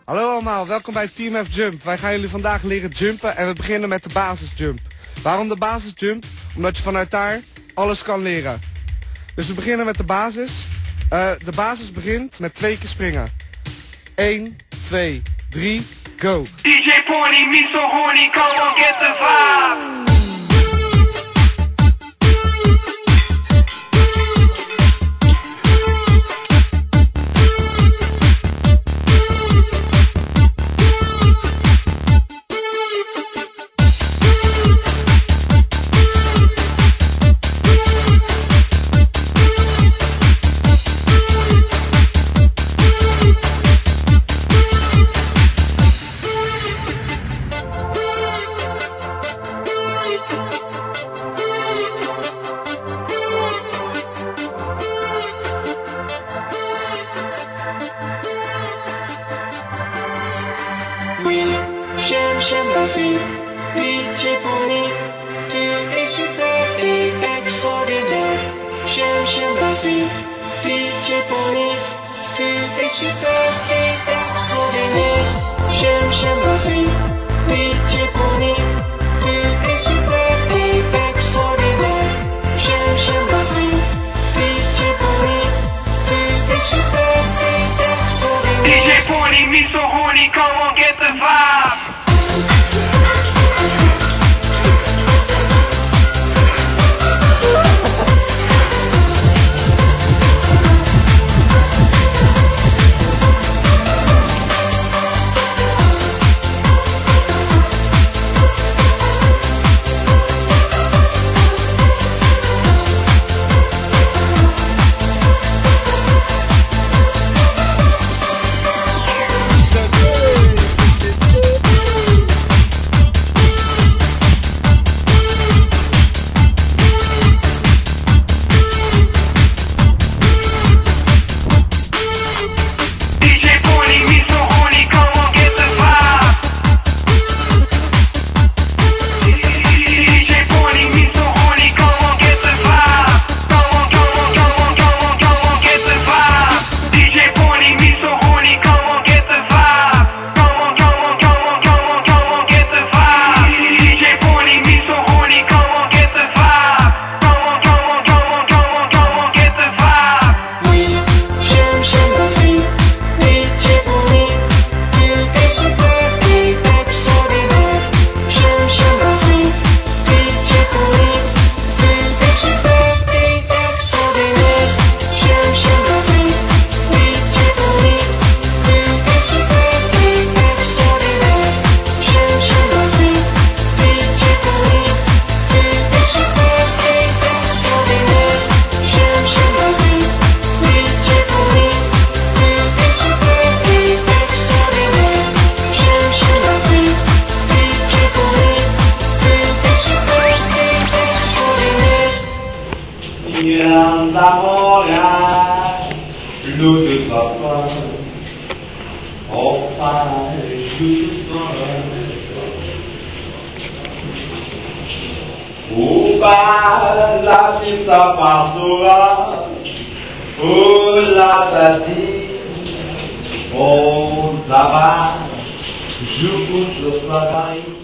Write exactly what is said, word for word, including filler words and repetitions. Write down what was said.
Hallo allemaal, welkom bij Team F Jump. Wij gaan jullie vandaag leren jumpen en we beginnen met de basisjump. Waarom de basisjump? Omdat je vanuit daar alles kan leren. Dus we beginnen met de basis. Uh, de basis begint met twee keer springen. één, twee, drie, go. D J Porny, me so horny, come on, get the vibe. Oui, j'aime, j'aime la vie. D J Porny, tu es super et extraordinaire. J'aime, j'aime la vie. D J Porny, tu es super et extraordinaire. J'aime, j'aime la vie. D J Porny, tu es super et extraordinaire. J'aime, j'aime la vie. D J Porny, tu es super et extraordinaire. D J Porny, me so horny, come on, get the vibe. Viens d'Amoria, l'eau de papa, enfin, je Ou pas la pista pastora, ou la tati, oh, ça va, je couche le travail.